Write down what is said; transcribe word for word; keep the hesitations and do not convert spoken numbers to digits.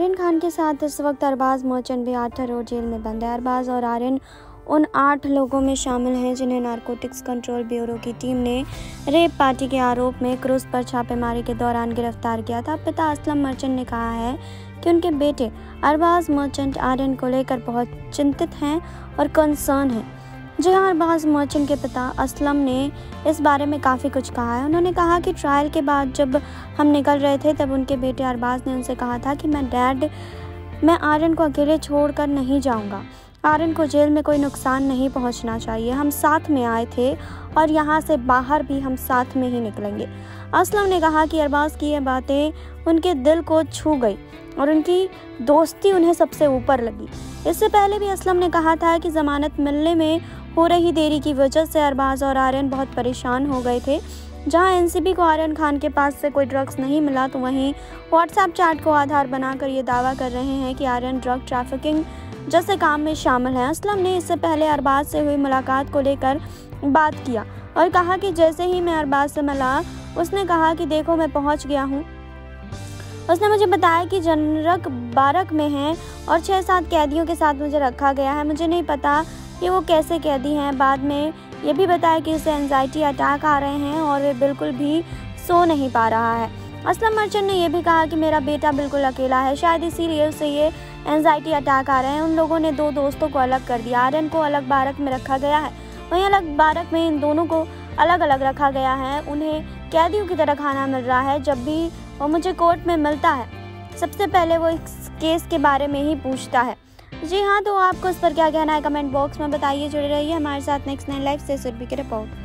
आर्यन खान के साथ इस वक्त अरबाज मर्चेंट भी आर्थर रोड जेल में बंद है। अरबाज और आर्यन उन आठ लोगों में शामिल हैं जिन्हें नारकोटिक्स कंट्रोल ब्यूरो की टीम ने रेप पार्टी के आरोप में क्रूज पर छापेमारी के दौरान गिरफ्तार किया था। पिता असलम मर्चेंट ने कहा है कि उनके बेटे अरबाज मर्चेंट आर्यन को लेकर बहुत चिंतित हैं और कंसर्न हैं। जी हाँ, अरबाज मर्चेंट के पिता असलम ने इस बारे में काफ़ी कुछ कहा है। उन्होंने कहा कि ट्रायल के बाद जब हम निकल रहे थे तब उनके बेटे अरबाज ने उनसे कहा था कि मैं डैड मैं आर्यन को अकेले छोड़कर नहीं जाऊंगा। आर्यन को जेल में कोई नुकसान नहीं पहुंचना चाहिए। हम साथ में आए थे और यहाँ से बाहर भी हम साथ में ही निकलेंगे। असलम ने कहा कि अरबाज की ये बातें उनके दिल को छू गई और उनकी दोस्ती उन्हें सबसे ऊपर लगी। इससे पहले भी असलम ने कहा था कि ज़मानत मिलने में हो रही देरी की वजह से अरबाज और आर्यन बहुत परेशान हो गए थे। जहां एनसीबी को आर्यन खान के पास से कोई ड्रग्स नहीं मिला तो वहीं व्हाट्सएप चैट को आधार बनाकर ये दावा कर रहे हैं कि आर्यन ड्रग ट्रैफिकिंग जैसे काम में शामिल है। असलम ने इससे पहले अरबाज से हुई मुलाकात को लेकर बात किया और कहा कि जैसे ही मैं अरबाज से मिला उसने कहा कि देखो मैं पहुंच गया हूं। उसने मुझे बताया कि जनरक बारक में है और छः सात कैदियों के साथ मुझे रखा गया है। मुझे नहीं पता कि वो कैसे कैदी हैं। बाद में ये भी बताया कि उसे एंजाइटी अटैक आ रहे हैं और वे बिल्कुल भी सो नहीं पा रहा है। असलम मर्चेंट ने यह भी कहा कि मेरा बेटा बिल्कुल अकेला है, शायद इसीलिए उसे ये एंजाइटी अटैक आ रहे हैं। उन लोगों ने दो दोस्तों को अलग कर दिया। आर्यन को अलग बारक में रखा गया है, वहीं अलग बारक में इन दोनों को अलग अलग रखा गया है। उन्हें कैदियों की तरह खाना मिल रहा है। जब भी वो मुझे कोर्ट में मिलता है सबसे पहले वो इस केस के बारे में ही पूछता है। जी हाँ, तो आपको इस पर क्या कहना है कमेंट बॉक्स में बताइए। जुड़े रहिए हमारे साथ नेक्स्ट नाइन लाइव से सुरभि की रिपोर्ट।